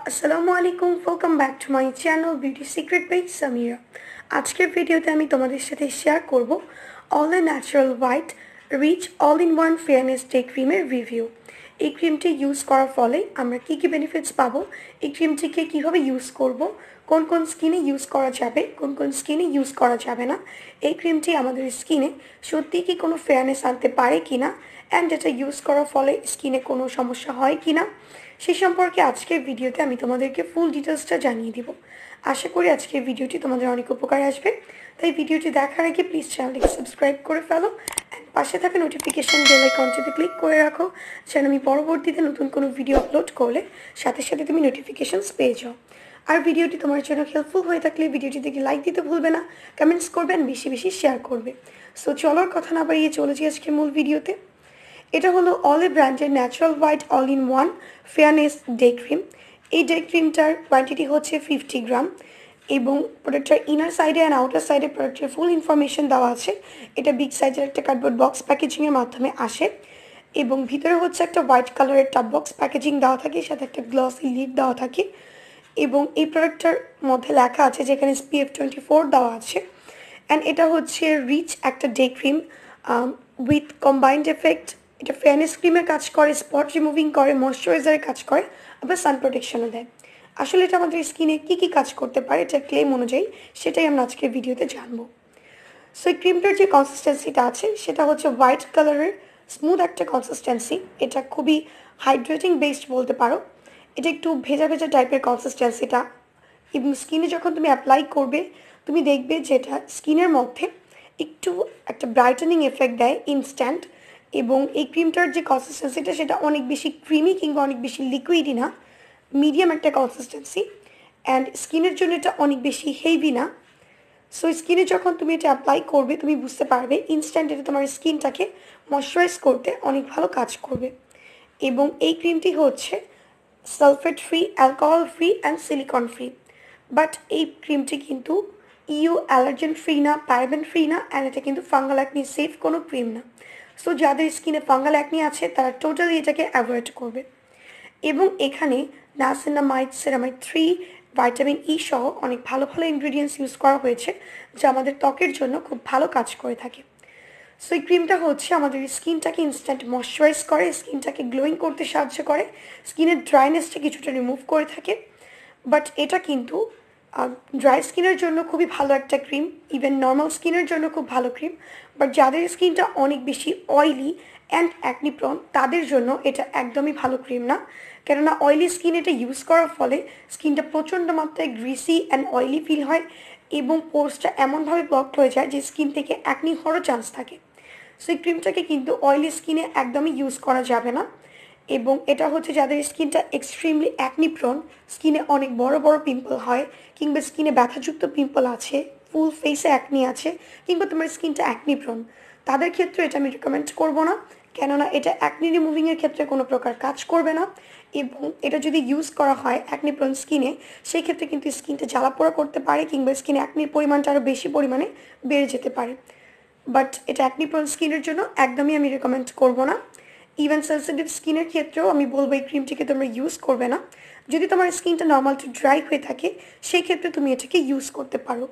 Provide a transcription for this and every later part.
আসসালামু আলাইকুম, welcome back to my channel beauty secret by Samira. আজকের ভিডিওতে আমি তোমাদের সাথে শেয়ার করব Olay natural white rich all in one fairness day ক্রিমের রিভিউ। এই ক্রিমটি ইউজ করার ফলে আমরা কী কী বেনিফিটস পাবো, এই ক্রিমটিকে কীভাবে ইউজ করব, কোন কোন স্কিনে ইউজ করা যাবে, কোন কোন স্কিনে ইউজ করা যাবে না, এই ক্রিমটি আমাদের স্কিনে সত্যিই কি কোনো ফেয়ারনেস আনতে পারে কি না, অ্যান্ড এটা ইউজ করার ফলে স্কিনে কোনো সমস্যা হয় কি না, সে সম্পর্কে আজকের ভিডিওতে আমি তোমাদেরকে ফুল ডিটেলসটা জানিয়ে দিব। আশা করি আজকের ভিডিওটি তোমাদের অনেক উপকারে আসবে। তাই ভিডিওটি দেখার আগে প্লিজ চ্যানেলটিকে সাবস্ক্রাইব করে ফেলো অ্যান্ড পাশে থাকা নোটিফিকেশান বেল আইকনটিতে ক্লিক করে রাখো, যেন আমি পরবর্তীতে নতুন কোনো ভিডিও আপলোড করলে সাথে সাথে তুমি নোটিফিকেশানস পেয়ে যাও। আর ভিডিওটি তোমার জন্য হেল্পফুল হয়ে থাকলে ভিডিওটি দেখে লাইক দিতে ভুলবে না, কমেন্টস করবে অ্যান্ড বেশি বেশি শেয়ার করবে। সো চলার কথা না বাড়িয়ে চলেছি আজকে মূল ভিডিওতে। এটা হলো অলে ব্র্যান্ডের natural white all in one fairness day cream. এই ডে ক্রিমটার কোয়ান্টিটি হচ্ছে 50 গ্রাম এবং প্রোডাক্টটার ইনার সাইডে অ্যান্ড আউটার সাইডে প্রোডাক্টের ফুল ইনফরমেশন দেওয়া আছে। এটা বিগ সাইজের একটা কার্ডবোর্ড বক্স প্যাকেজিংয়ের মাধ্যমে আসে এবং ভিতরে হচ্ছে একটা হোয়াইট কালারের টাব বক্স প্যাকেজিং দেওয়া থাকে, সাথে একটা গ্লসি লিড দেওয়া থাকে এবং এই প্রোডাক্টটার মধ্যে লেখা আছে যেখানে SPF 24 দেওয়া আছে। অ্যান্ড এটা হচ্ছে রিচ একটা day cream with combined effect. এটা ফেয়ারনেস ক্রিমের কাজ করে, স্পট রিমুভিং করে, ময়শ্চারাইজারের কাজ করে, আবার সান প্রোটেকশনও দেয়। আসলে এটা আমাদের স্কিনে কী কী কাজ করতে পারে এটা ক্লেম অনুযায়ী সেটাই আমরা আজকের ভিডিওতে জানবো। সো এই ক্রিমটার যে কনসিস্টেন্সিটা আছে সেটা হচ্ছে হোয়াইট কালারের স্মুথ একটা কনসিস্টেন্সি। এটা খুবই হাইড্রেটিং বেসড বলতে পারো। এটা একটু ভেজা ভেজা টাইপের কনসিস্টেন্সিটা এবং স্কিনে যখন তুমি অ্যাপ্লাই করবে তুমি দেখবে যে এটা স্কিনের মধ্যে একটু একটা ব্রাইটেনিং এফেক্ট দেয় ইনস্ট্যান্ট। এবং এই ক্রিমটার যে কনসিস্টেন্সিটা সেটা অনেক বেশি ক্রিমি কিংবা অনেক বেশি লিকুইডই না, মিডিয়াম একটা কনসিস্টেন্সি। অ্যান্ড স্কিনের জন্য এটা অনেক বেশি হেভি না। সো স্কিনে যখন তুমি এটা অ্যাপ্লাই করবে তুমি বুঝতে পারবে ইনস্ট্যান্ট এটা তোমার স্কিনটাকে ময়শ্চারাইজ করতে অনেক ভালো কাজ করবে। এবং এই ক্রিমটি হচ্ছে sulphate free, alcohol free and silicone free. But এই ক্রিমটি কিন্তু অ্যালার্জেন ফ্রি না, প্যারাবেন ফ্রি না, অ্যান্ড এটা কিন্তু ফাঙ্গাল অ্যাকনি সেফ কোনো ক্রিম না। সো যাদের স্কিনে ফাঙ্গাল অ্যাকনি আছে তারা টোটালি এটাকে অ্যাভয়েড করবে। এবং এখানে নাসিনামাইড, সেরামাইড 3, ভাইটামিন ই সহ অনেক ভালো ভালো ইনগ্রিডিয়েন্টস ইউজ করা হয়েছে যা আমাদের ত্বকের জন্য খুব ভালো কাজ করে থাকে। সো এই ক্রিমটা হচ্ছে আমাদের স্কিনটাকে ইনস্ট্যান্ট ময়শ্চারাইজ করে, স্কিনটাকে গ্লোয়িং করতে সাহায্য করে, স্কিনের ড্রাইনেসটা কিছুটা রিমুভ করে থাকে। বাট এটা কিন্তু ড্রাই স্কিনের জন্য খুবই ভালো একটা ক্রিম, ইভেন নর্মাল স্কিনের জন্য খুব ভালো ক্রিম। বাট যাদের স্কিনটা অনেক বেশি অয়েলি অ্যান্ড অ্যাকনি প্রন তাদের জন্য এটা একদমই ভালো ক্রিম না। কেননা অয়েলি স্কিন এটা ইউজ করার ফলে স্কিনটা প্রচণ্ড মাত্রায় গ্রিসি অ্যান্ড অয়েলি ফিল হয় এবং পোর্সটা এমনভাবে ব্লকড হয়ে যায় যে স্কিন থেকে অ্যাকনি হওয়ারও চান্স থাকে। সো এই ক্রিমটাকে কিন্তু অয়েলি স্কিনে একদমই ইউজ করা যাবে না। এবং এটা হচ্ছে যাদের স্কিনটা এক্সট্রিমলি অ্যাকনি প্রন, স্কিনে অনেক বড় বড় পিম্পল হয় কিংবা স্কিনে ব্যথাযুক্ত পিম্পল আছে, ফুল ফেসে অ্যাকনি আছে কিংবা তোমার স্কিনটা অ্যাকনি প্রন, তাদের ক্ষেত্রে এটা আমি রেকমেন্ড করবো না। কেননা এটা অ্যাকনি রিমুভিংয়ের ক্ষেত্রে কোনো প্রকার কাজ করবে না এবং এটা যদি ইউজ করা হয় অ্যাকনি প্রন স্কিনে সেই ক্ষেত্রে কিন্তু স্কিনটা জ্বালাপোড়া করতে পারে কিংবা স্কিনে অ্যাকনির পরিমাণটা আরও বেশি পরিমাণে বেড়ে যেতে পারে। বাট এটা অ্যাকনি প্রন স্কিনের জন্য একদমই আমি রেকমেন্ড করবো না। ইভেন সেন্সিটিভ স্কিনের ক্ষেত্রেও আমি বলবো এই ক্রিমটিকে তোমরা ইউজ করবে না। যদি তোমার স্কিনটা নর্মাল টু ড্রাই হয়ে থাকে সেই ক্ষেত্রে তুমি এটাকে ইউজ করতে পারো।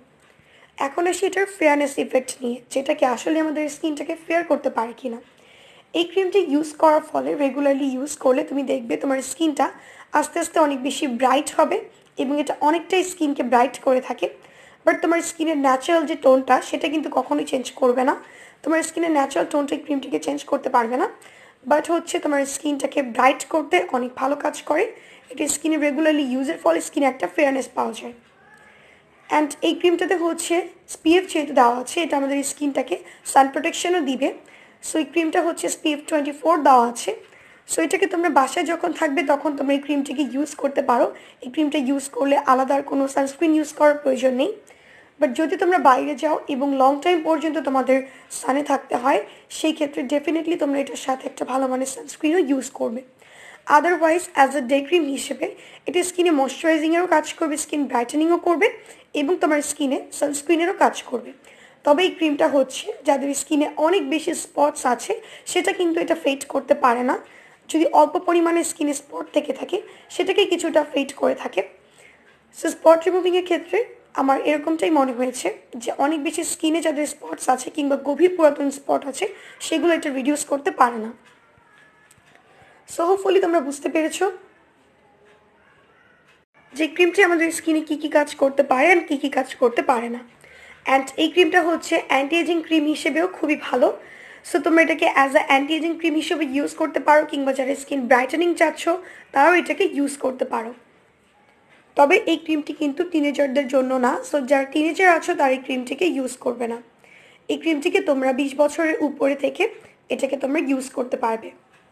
এখন আসি এটার ফেয়ারনেস ইফেক্ট নিয়ে, যেটাকে আসলে আমাদের স্কিনটাকে ফেয়ার করতে পারে কি না। এই ক্রিমটি ইউজ করার ফলে রেগুলারলি ইউজ করলে তুমি দেখবে তোমার স্কিনটা আস্তে আস্তে অনেক বেশি ব্রাইট হবে এবং এটা অনেকটাই স্কিনকে ব্রাইট করে থাকে। বাট তোমার স্কিনের ন্যাচারাল যে টোনটা সেটা কিন্তু কখনোই চেঞ্জ করবে না। তোমার স্কিনের ন্যাচারাল টোনটা এই ক্রিমটিকে চেঞ্জ করতে পারবে না। বাট হচ্ছে তোমার স্কিনটাকে ব্রাইট করতে অনেক ভালো কাজ করে। এটা স্কিনে রেগুলারলি ইউজের ফলে স্কিনে একটা ফেয়ারনেস পাওয়া যায়। অ্যান্ড এই ক্রিমটাতে হচ্ছে SPF যেহেতু দেওয়া আছে এটা আমাদের স্কিনটাকে সান প্রোটেকশনও দিবে। সো এই ক্রিমটা হচ্ছে SPF 24 দেওয়া আছে। সো এটাকে তোমরা বাসায় যখন থাকবে তখন তোমরা এই ক্রিমটিকে ইউজ করতে পারো। এই ক্রিমটা ইউজ করলে আলাদা আর কোনো সানস্ক্রিন ইউজ করার প্রয়োজন নেই। বাট যদি তোমরা বাইরে যাও এবং লং টাইম পর্যন্ত তোমাদের সানে থাকতে হয় সেই ক্ষেত্রে ডেফিনেটলি তোমরা এটার সাথে একটা ভালো মানের সানস্ক্রিনও ইউজ করবে। Otherwise as a day cream হিসেবে এটা স্কিনে ময়শ্চারাইজিংয়েরও কাজ করবে, স্কিন ব্রাইটেনিংও করবে এবং তোমার স্কিনে সানস্ক্রিনেরও কাজ করবে। তবে এই ক্রিমটা হচ্ছে যাদের স্কিনে অনেক বেশি স্পটস আছে সেটা কিন্তু এটা ফেড করতে পারে না। যদি অল্প পরিমাণে স্কিনে স্পট থেকে থাকে সেটাকে কিছুটা ফেড করে থাকে। সো স্পট রিমুভিংয়ের ক্ষেত্রে আমার এরকমটাই মনে হয়েছে যে অনেক বেশি স্কিনে যাদের স্পটস আছে কিংবা গভীর পুরাতন স্পট আছে সেগুলো এটা রিডিউস করতে পারে না। সো হোপফুলি তোমরা বুঝতে পেরেছো যে ক্রিমটি আমাদের স্কিনে কী কী কাজ করতে পারে অ্যান্ড কী কী কাজ করতে পারে না। অ্যান্ড এই ক্রিমটা হচ্ছে অ্যান্টি এজিং ক্রিম হিসেবেও খুবই ভালো। সো তোমরা এটাকে as a anti ageing cream হিসেবে ইউজ করতে পারো কিংবা যারা স্কিন ব্রাইটেনিং চাচ্ছ তারাও এটাকে ইউজ করতে পারো। তবে এই ক্রিমটি কিন্তু টিনেজারদের জন্য না। সো যারা টিনেজার আছো তারা এই ক্রিমটিকে ইউজ করবে না। এই ক্রিমটিকে তোমরা 20 বছরের উপরে থেকে এটাকে তোমরা ইউজ করতে পারবে।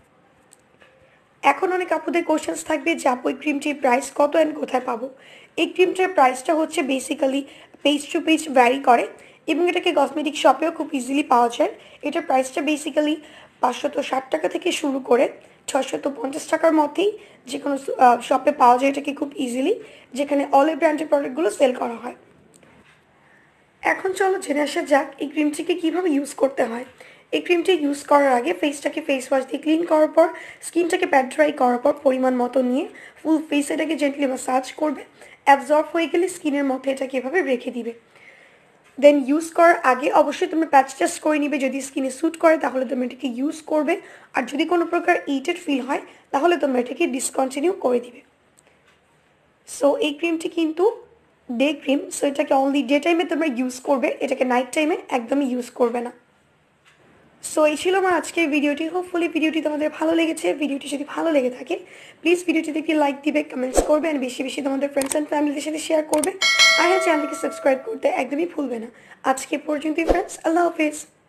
এখন অনেক আপুদের কোশ্চেন্স থাকবে যে আপু এই ক্রিমটির প্রাইস কত অ্যান্ড কোথায় পাবো। এই ক্রিমটার প্রাইসটা হচ্ছে basically page to page vary করে এবং এটাকে কসমেটিক শপেও খুব ইজিলি পাওয়া যায়। এটার প্রাইসটা বেসিক্যালি 560 টাকা থেকে শুরু করে 650 টাকার মধ্যেই যে কোনো শপে পাওয়া যায় এটাকে খুব ইজিলি, যেখানে অলে ব্র্যান্ডের প্রোডাক্টগুলো সেল করা হয়। এখন চলো জেনে আসা যাক এই ক্রিমটিকে কীভাবে ইউজ করতে হয়। এই ক্রিমটি ইউজ করার আগে ফেসটাকে ফেস ওয়াশ দিয়ে ক্লিন করার পর স্কিনটাকে প্যাড ড্রাই করার পর পরিমাণ মতো নিয়ে ফুল ফেস এটাকে জেন্টলি ম্যাসাজ করবে। অ্যাবজর্ব হয়ে গেলে স্কিনের মধ্যে এটাকে এভাবে রেখে দিবে। দেন ইউজ করার আগে অবশ্যই তুমি প্যাচ টেস্ট করে নিবে, যদি স্কিনে স্যুট করে তাহলে তুমি এটাকে ইউজ করবে, আর যদি কোনো প্রকার ইরিটেড ফিল হয় তাহলে তুমি এটাকে ডিসকন্টিনিউ করে দিবে। সো এই ক্রিমটি কিন্তু ডে ক্রিম, সো এটাকে অনলি ডে টাইমে তোমরা ইউজ করবে, এটাকে নাইট টাইমে একদমই ইউজ করবে না। সো এই ছিল আমার আজকের ভিডিওটি। হোপফুলি ভিডিওটি তোমাদের ভালো লেগেছে। ভিডিওটি যদি ভালো লেগে থাকে প্লিজ ভিডিওটিতে একটি লাইক দিবে, কমেন্টস করবে অ্যান্ড বেশি বেশি তোমাদের ফ্রেন্ডস অ্যান্ড ফ্যামিলিদের সাথে শেয়ার করবে। আর হ্যাঁ, চ্যানেলকে সাবস্ক্রাইব করতে একদমই ভুলবে না। আজকে পর্যন্তই ফ্রেন্ডস, আল্লাহ হাফেজ।